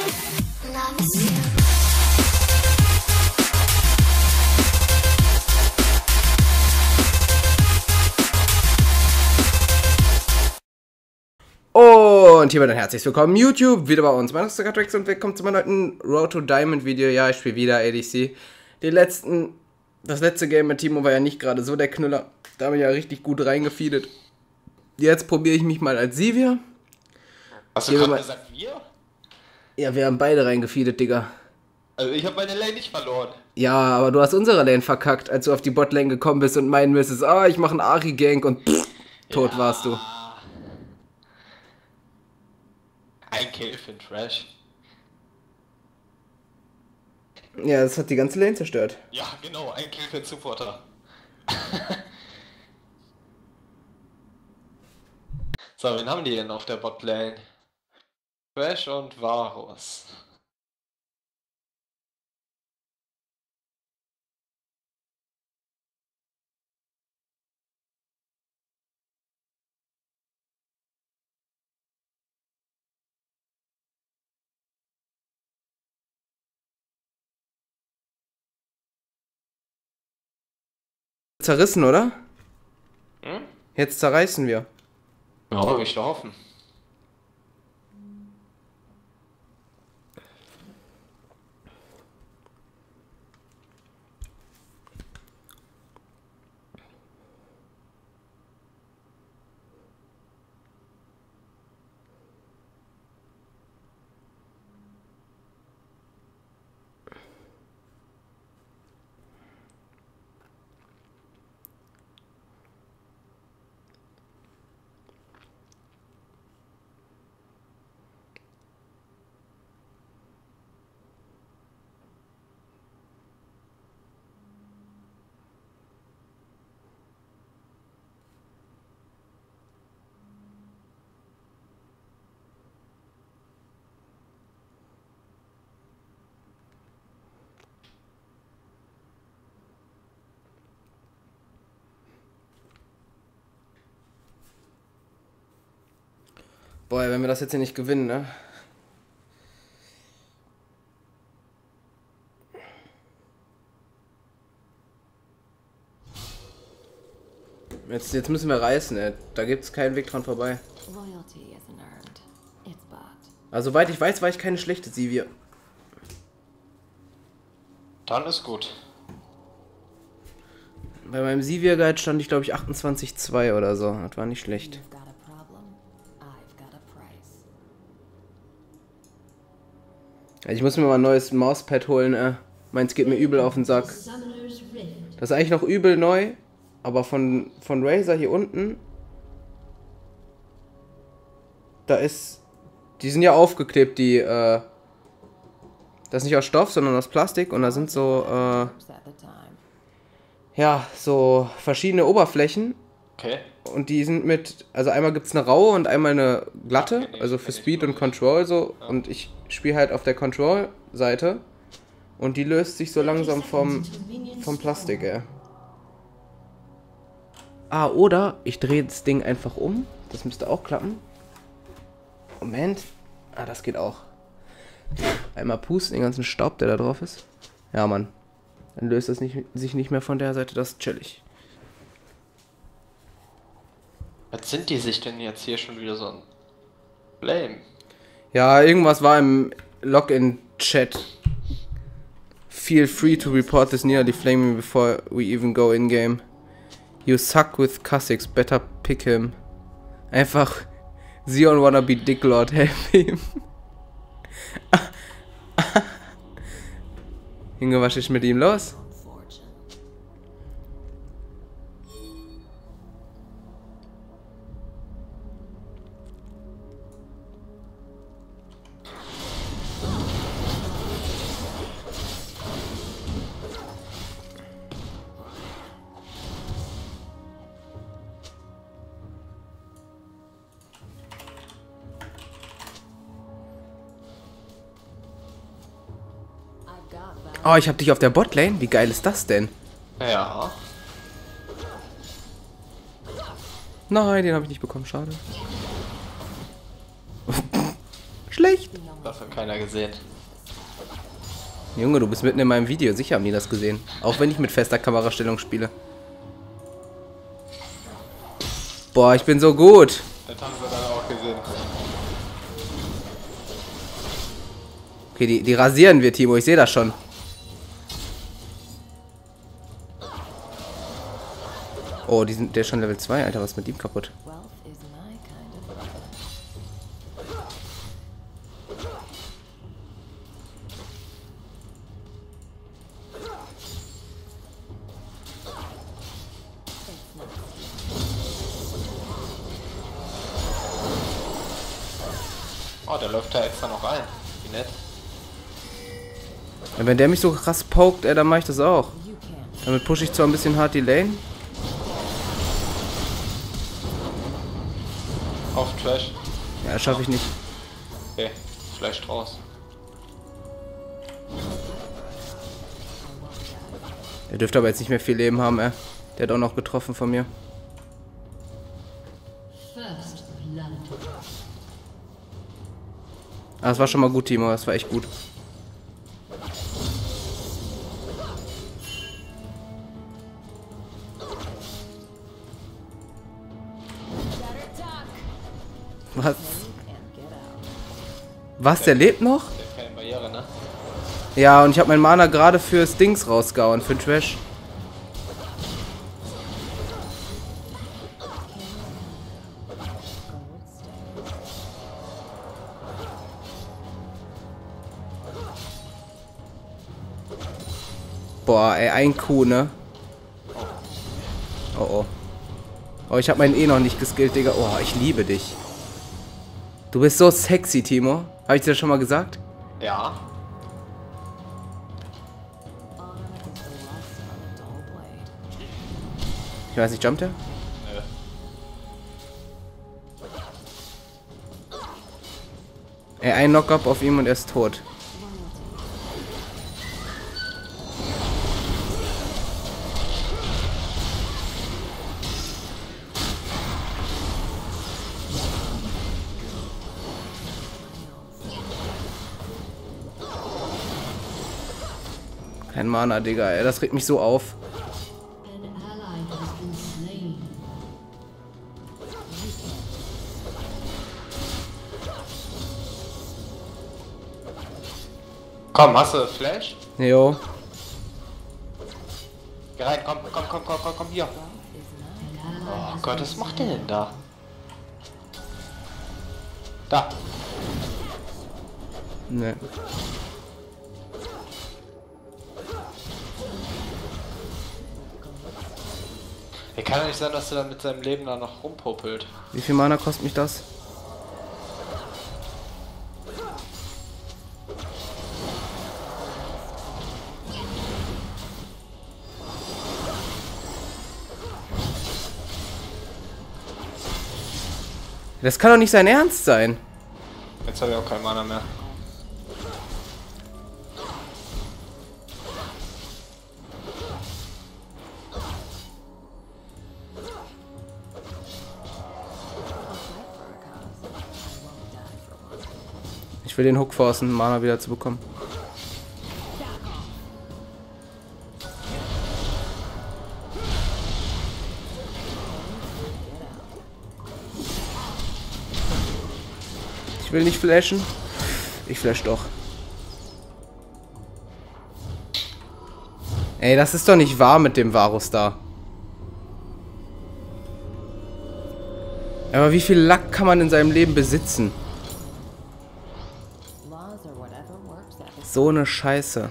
Und hiermit ein herzlich willkommen YouTube, wieder bei uns. Mein Name ist Soccertrax und willkommen zu meinem neuen Road to Diamond Video. Ja, ich spiele wieder ADC. Das letzte Game mit Timo war ja nicht gerade so der Knüller. Da habe ich ja richtig gut reingefeedet. Jetzt probiere ich mich mal als Sivir. Hast du gerade gesagt wir? Ja, wir haben beide reingefeedet, Digga. Also ich habe meine Lane nicht verloren. Ja, aber du hast unsere Lane verkackt, als du auf die Botlane gekommen bist und meinen müsstest, ich mache einen Ari-Gank und tot warst du. Ein Kill für den Trash. Ja, das hat die ganze Lane zerstört. Ja, genau, ein Kill für den Supporter. So, wen haben die denn auf der Botlane? Trash und Varus. Zerrissen, oder? Hm? Jetzt zerreißen wir. Ja, will ich doch hoffen. Boah, wenn wir das jetzt hier nicht gewinnen, ne? Jetzt müssen wir reißen, ey. Da gibt's keinen Weg dran vorbei. Also soweit ich weiß, war ich keine schlechte Sivir. Dann ist gut. Bei meinem Sivir-Guide stand ich, glaube ich, 28,2 oder so. Das war nicht schlecht. Also ich muss mir mal ein neues Mauspad holen, Meins geht mir übel auf den Sack. Das ist eigentlich noch übel neu, aber von Razer hier unten, die sind ja aufgeklebt, das ist nicht aus Stoff, sondern aus Plastik und da sind so, so verschiedene Oberflächen. Okay. Und die sind also einmal gibt es eine raue und einmal eine glatte, also für Speed und Control so. Und ich spiele halt auf der Control-Seite und die löst sich so langsam vom Plastik, ey. Oder ich drehe das Ding einfach um. Das müsste auch klappen. Moment. Das geht auch. Einmal pusten, den ganzen Staub, der da drauf ist. Ja, Mann. Dann löst es sich nicht mehr von der Seite, das ist chillig. Was sind die sich denn jetzt hier schon wieder so ein Blame? Ja, irgendwas war im Login-Chat. Feel free to report this nearly flaming before we even go in-game. You suck with Kha'Zix, better pick him. Einfach, Sion wanna be Dicklord, help him. Junge, was ist mit ihm los? Oh, ich hab dich auf der Botlane? Wie geil ist das denn? Ja. Nein, den habe ich nicht bekommen, schade. schlecht? Das hat keiner gesehen. Junge, du bist mitten in meinem Video. Sicher haben die das gesehen. Auch wenn ich mit fester Kamerastellung spiele. Boah, ich bin so gut. Das haben sie dann auch gesehen. Okay, die rasieren wir, Timo. Ich sehe das schon. Oh, der ist schon Level 2. Alter, was ist mit ihm kaputt? Oh, der läuft da extra noch rein. Wie nett. Ja, wenn der mich so krass pokt, dann mache ich das auch. Damit pushe ich zwar ein bisschen hart die Lane. Auf Trash. Ja, das schaffe ich nicht. Okay, Flash raus. Der dürfte aber jetzt nicht mehr viel Leben haben, ey. Der hat auch noch getroffen von mir. Ah, das war schon mal gut, Timo. Das war echt gut. Was? Was? Der lebt noch? Der hat keine Barriere, ne? Ja, und ich habe mein Mana gerade fürs Dings rausgehauen, für den Trash. Boah, ey, ein Kuh, ne? Oh, oh. Oh, ich habe meinen eh noch nicht geskillt, Digga. Oh, ich liebe dich. Du bist so sexy, Timo. Habe ich dir das schon mal gesagt? Ja. Ich weiß nicht, jumpt er? Nö. Ey, ein Knock-up auf ihm und er ist tot. Kein Mana, Digga. Ey, das regt mich so auf. Komm, hast du Flash? Jo. Geh rein, komm, hier. Oh Gott, was macht der denn da? Da. Ne. Ey, kann ja nicht sein, dass er da mit seinem Leben da noch rumpopelt. Wie viel Mana kostet mich das? Das kann doch nicht sein Ernst sein. Jetzt habe ich auch kein Mana mehr. Ich will den Hook forcen, Mana wieder zu bekommen. Ich will nicht flashen. Ich flash doch. Ey, das ist doch nicht wahr mit dem Varus da. Aber wie viel Lack kann man in seinem Leben besitzen? So eine Scheiße.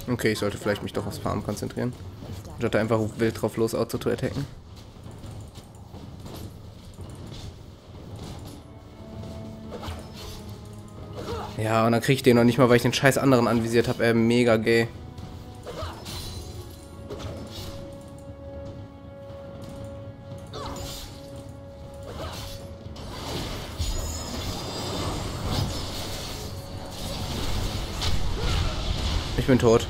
Okay, ich sollte vielleicht mich doch aufs Farmen konzentrieren. Statt einfach wild drauf los Auto zu attacken. Ja, und dann krieg ich den noch nicht mal, weil ich den scheiß anderen anvisiert habe. Mega gay. Ich bin tot.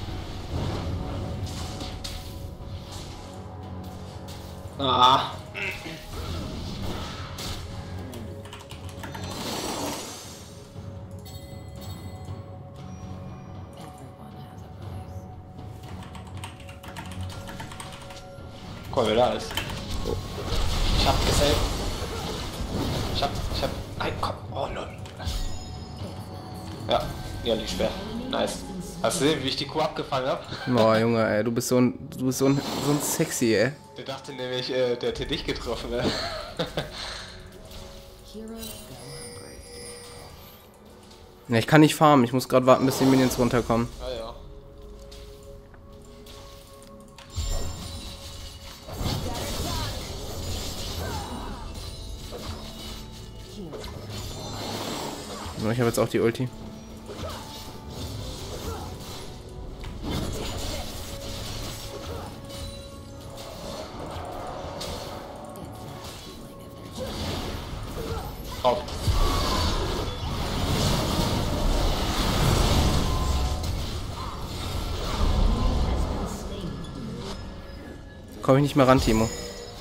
Ah. Guck mal, wer da ist. Oh. Ich hab gesaved. Ich hab. Nein, komm. Oh, lol. Ja, liegt schwer. Nice. Hast du gesehen, wie ich die Kuh abgefangen hab? Boah, Junge, ey, du bist so ein sexy, ey. Der dachte nämlich, der hätte dich getroffen, ne? Ja, ich kann nicht farmen, ich muss gerade warten, bis die Minions runterkommen. Ah ja. Ich habe jetzt auch die Ulti. Drauf. Komm ich nicht mehr ran, Timo.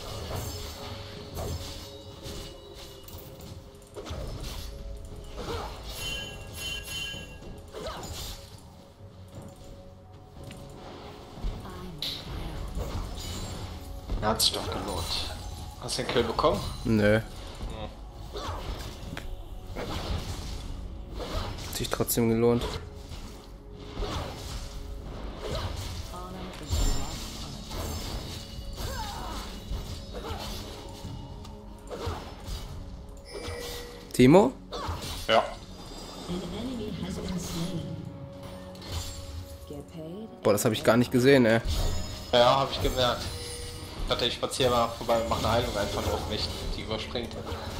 Hat sich doch gelohnt. Hast du den Kill bekommen? Nö. Hat sich trotzdem gelohnt. Timo? Ja. Boah, das habe ich gar nicht gesehen, ey. Ja, habe ich gemerkt. Ich dachte, ich spaziere mal vorbei und mache eine Heilung einfach nur auf mich, die überspringt.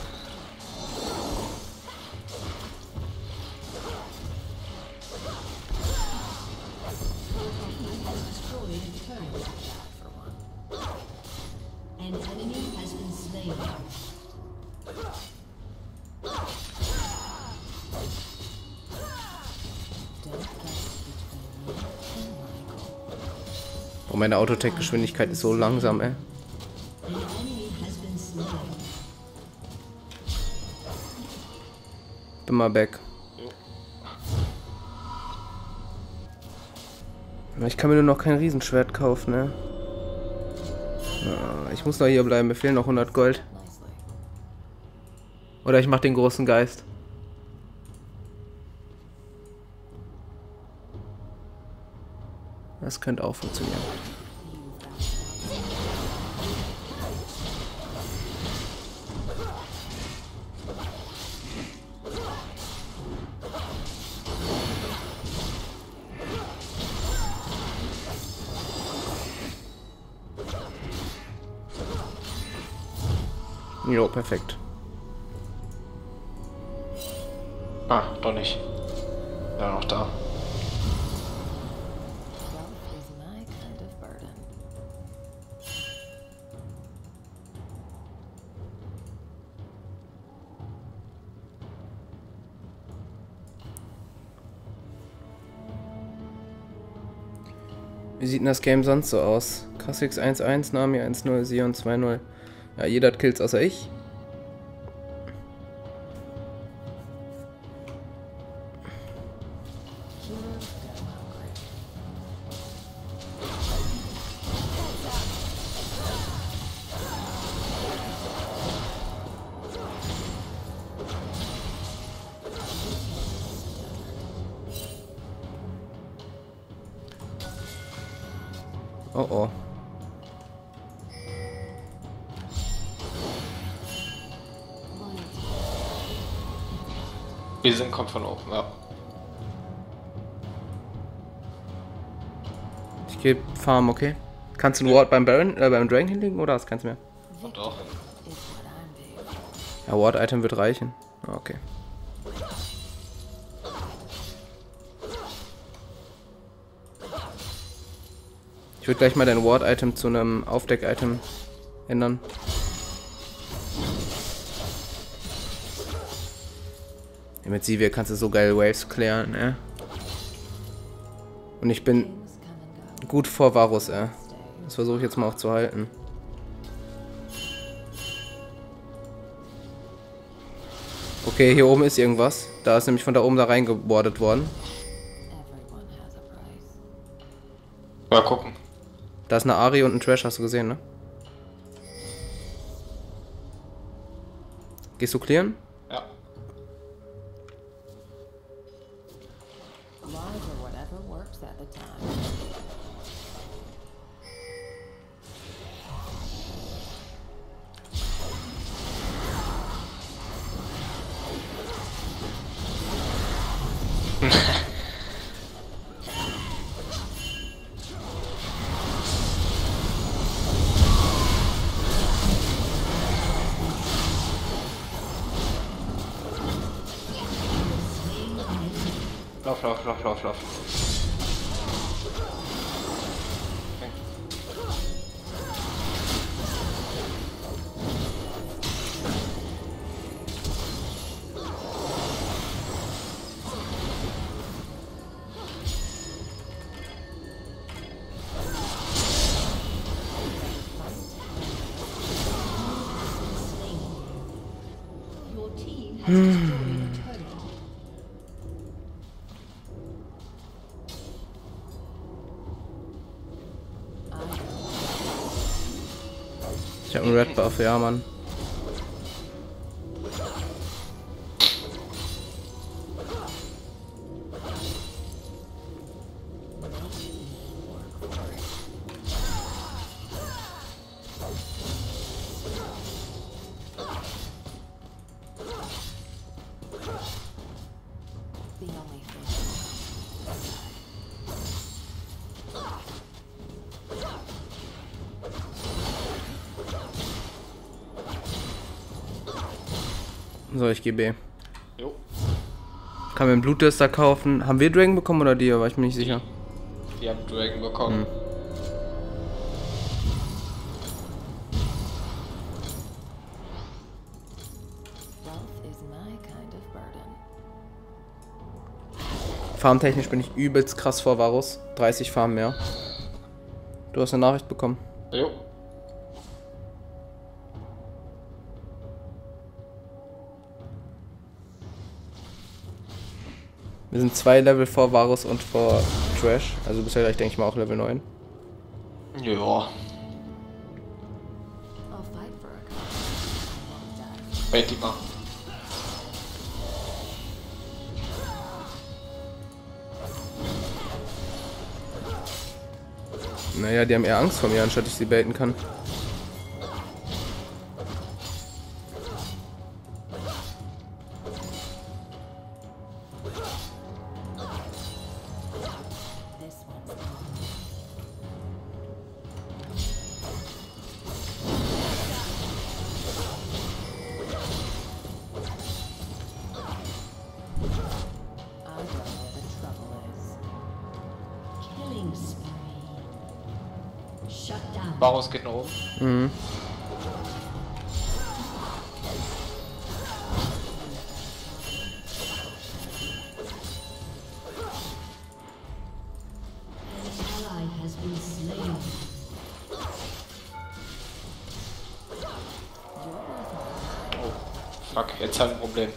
Oh, meine Autotech-Geschwindigkeit ist so langsam, ey. Bin mal back. Ich kann mir nur noch kein Riesenschwert kaufen, ne? Ja, ich muss noch hier bleiben, mir fehlen noch 100 Gold. Oder ich mach den großen Geist. Das könnte auch funktionieren. Jo, perfekt. Ah, doch nicht. Ja, noch da. Wie sieht denn das Game sonst so aus? Kha'Zix 1-1, Nami 1-0, Sion 2-0. Ja, jeder hat Kills außer ich. Oh oh. Wir sind kommt von oben, ja. Ich geh Farm, okay. Kannst du ein Ward beim beim Dragon hinlegen oder hast keins mehr? Und doch. Ja, Ward-Item wird reichen. Okay. Ich würde gleich mal dein Ward-Item zu einem Aufdeck-Item ändern. Ja, mit Sivir kannst du so geil Waves klären, ne? Und ich bin gut vor Varus, ey. Das versuche ich jetzt mal auch zu halten. Okay, hier oben ist irgendwas. Da ist nämlich von da oben da reingebordet worden. Mal gucken. Da ist eine Ari und ein Trash, hast du gesehen, ne? Gehst du clearen? Ja. Lauf. Ich hab einen Red Buff, ja, Mann. So, ich gehe B. Jo. Kann mir einen Bluttester kaufen. Haben wir Dragon bekommen oder die? War ich mir nicht sicher. Wir haben Dragon bekommen. Farmtechnisch bin ich übelst krass vor Varus. 30 Farm mehr. Du hast eine Nachricht bekommen. Jo. Wir sind 2 Level vor Varus und vor Trash. Also bisher gleich, denke ich mal, auch Level 9. Ja. Wait die mal. Naja, die haben eher Angst vor mir, anstatt ich sie baiten kann. Varus geht nach oben. Mhm. Oh, fuck, jetzt haben wir ein Problem.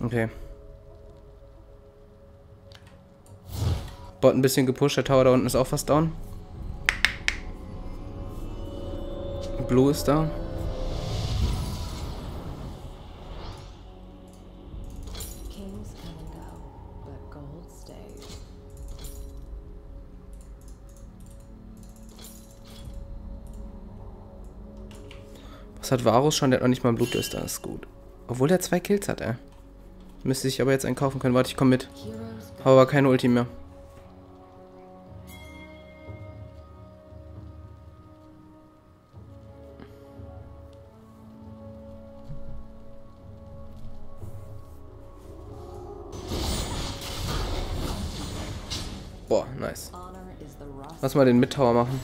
Okay. Bot ein bisschen gepusht, der Tower da unten ist auch fast down. Blue ist da. Was hat Varus schon? Der hat noch nicht mal einen Blutdürster, das ist gut. Obwohl der 2 Kills hat, ey. Müsste ich aber jetzt einen kaufen können. Warte, ich komme mit. Habe aber keine Ulti mehr. Boah, nice. Lass mal den Mid-Tower machen.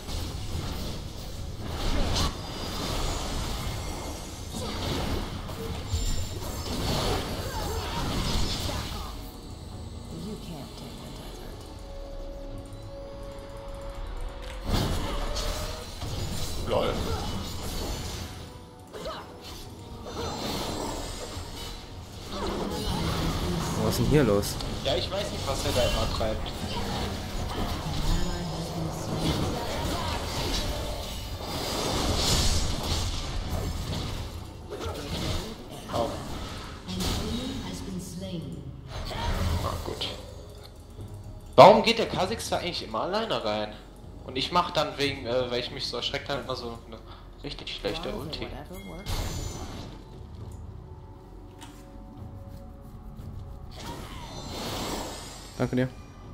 Lol. Was ist denn hier los? Ja, ich weiß nicht, was er da immer treibt. Oh. Ah, gut. Warum geht der Kha'Zix da eigentlich immer alleine rein? Und ich mach dann wegen, weil ich mich so erschreckt habe, immer so eine richtig schlechte Ulti. Danke dir.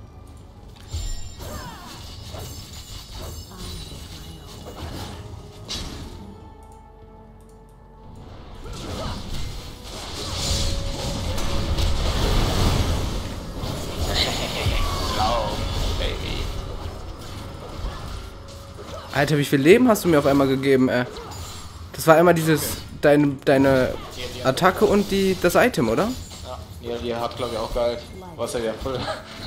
Alter, wie viel Leben hast du mir auf einmal gegeben, ey? Das war einmal dieses, deine Attacke und das Item, oder? Ja, die hat glaube ich auch geil. Was er ja voll.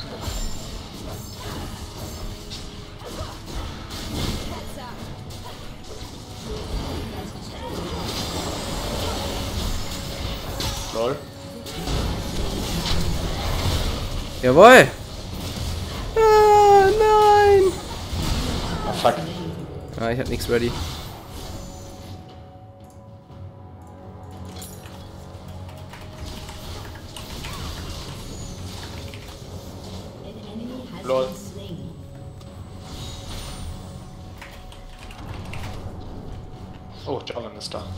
Lol. Jawohl! Ah, nein! Oh, fuck. Ah, ich hab nichts ready. Lol. Oh, Jarvan ist da.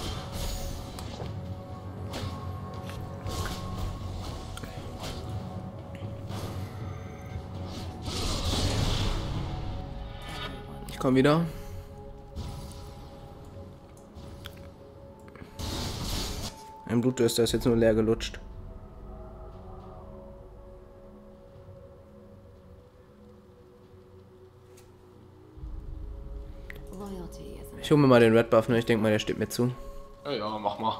Ich komm wieder. Ein Blutdürster ist jetzt nur leer gelutscht. Ich hole mir mal den Red Buff, ne? Ich denke mal, der steht mir zu. Ja, ja, mach mal.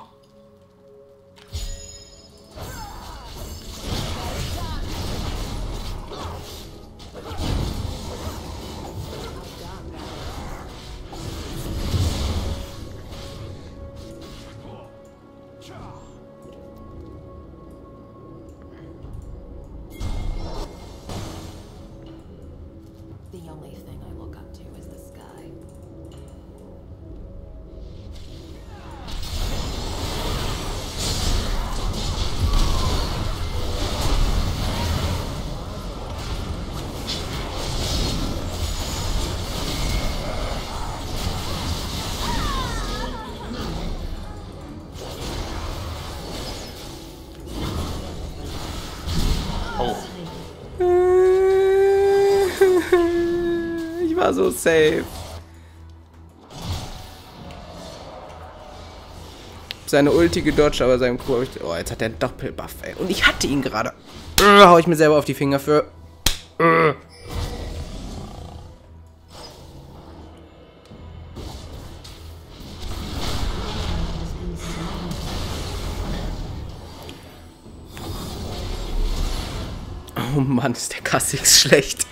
The only thing I look up to is the sky. Oh. Ich war so safe. Seine Ulti gedodged, aber seinem Crew habe ich... Oh, jetzt hat er einen Doppelbuff, ey. Und ich hatte ihn gerade. Hau ich mir selber auf die Finger für. Oh Mann, ist der Kha'Zix schlecht.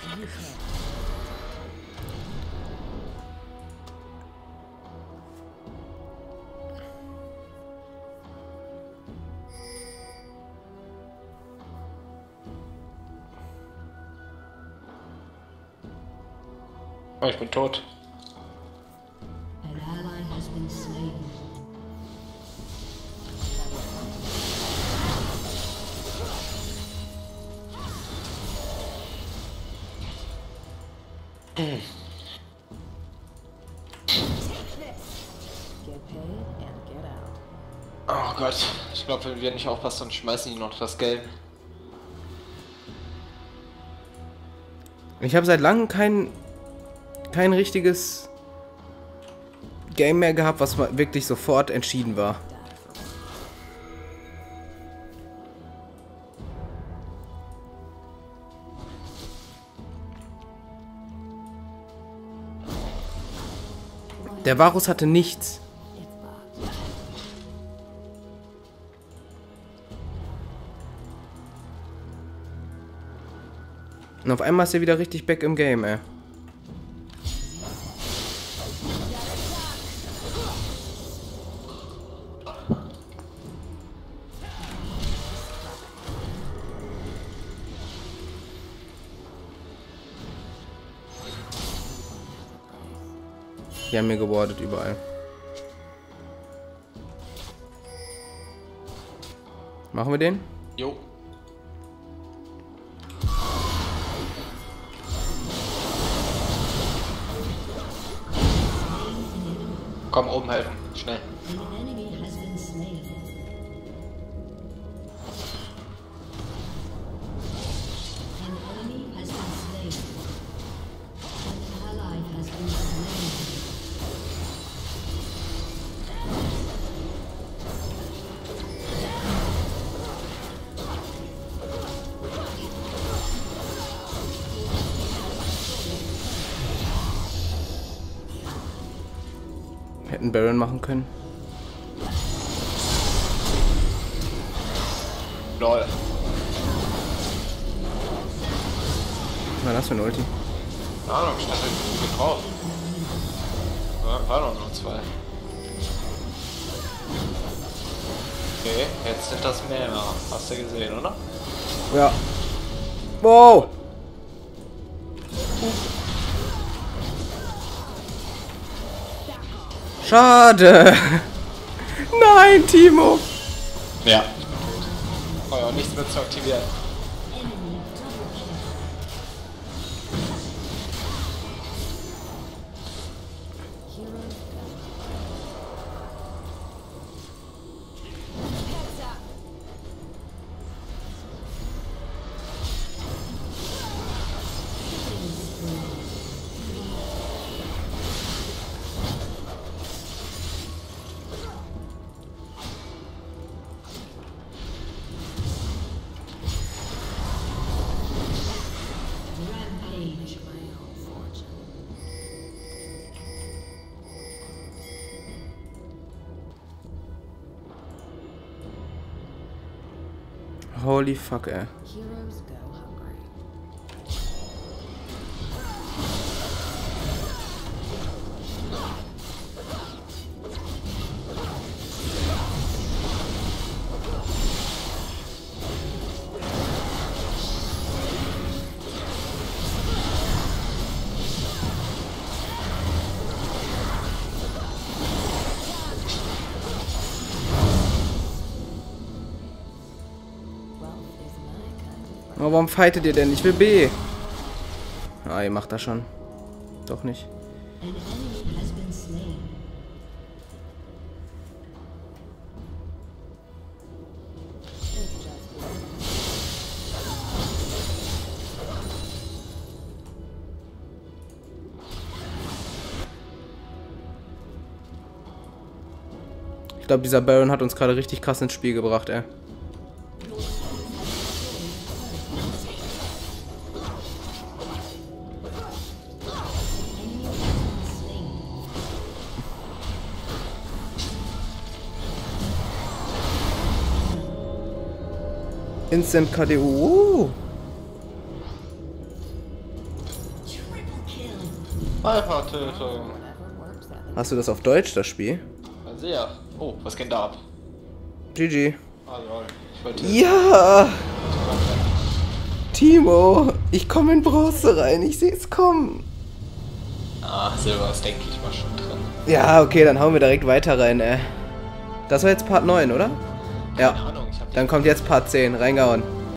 Oh, ich bin tot. An ally has been slain. Get paid and get out. Oh Gott, ich glaube, wenn wir nicht aufpassen, dann schmeißen die noch das Geld. Ich habe seit langem kein richtiges Game mehr gehabt, was mal wirklich sofort entschieden war. Der Varus hatte nichts. Und auf einmal ist er wieder richtig back im Game, ey. Die haben mir gewardet überall. Machen wir den? Jo. Komm, oben helfen. Schnell. An enemy has been slain. An enemy has been slain. An ally has been slain. Hätten Baron machen können. Lol. Was war das für ein Ulti? Keine Ahnung, ich dachte, ich bin drauf. War doch nur 2. Okay, jetzt sind das mehr. Hast du gesehen, oder? Ja. Wow! Schade! Nein, Timo! Ja. Oh ja, nichts mehr zu aktivieren. Enemy double kill. Heroes go. Rampage. My own fortune. Holy fuck, ey. Heroes go hungry. Wealth is my kind of Aber warum fightet ihr denn? Ich will B. Ah, ihr macht das schon. Doch nicht. An enemy has been slain. It's just Ich glaube, dieser Baron hat uns gerade richtig krass ins Spiel gebracht, ey. Instant KDU. Triple kill. Alpha-Tötung. whatever works at the Hast du das auf Deutsch, das Spiel? Sehr. Oh, was geht da ab? GG. Ah, lol. Ich wollte. Ja! Timo, ich komme in Bronze rein. Ich sehe es kommen. Ah, Silber ist, denke ich mal, schon drin. Ja, okay, dann hauen wir direkt weiter rein, Das war jetzt Part 9, oder? Ja. Keine Ahnung, ich hab Dann kommt jetzt Part 10. Reingehauen.